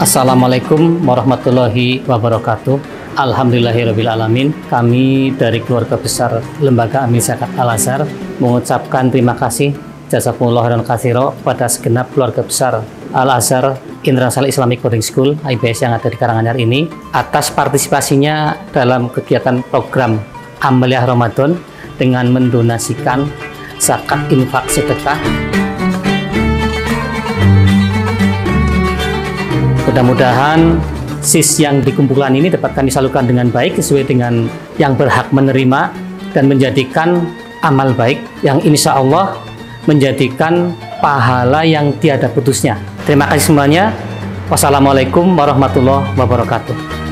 Assalamualaikum warahmatullahi wabarakatuh. Alhamdulillahirrabbilalamin. Kami dari keluarga besar Lembaga Amil Zakat Al-Azhar mengucapkan terima kasih jazakumullah khairan katsira pada segenap keluarga besar Al-Azhar International Islamic Boarding School IBS yang ada di Karanganyar ini atas partisipasinya dalam kegiatan program Amaliyah Ramadan dengan mendonasikan zakat infak sedekah. Mudah-mudahan SIS yang dikumpulkan ini dapat kami salurkan dengan baik sesuai dengan yang berhak menerima dan menjadikan amal baik yang insya Allah menjadikan pahala yang tiada putusnya. Terima kasih semuanya. Wassalamualaikum warahmatullahi wabarakatuh.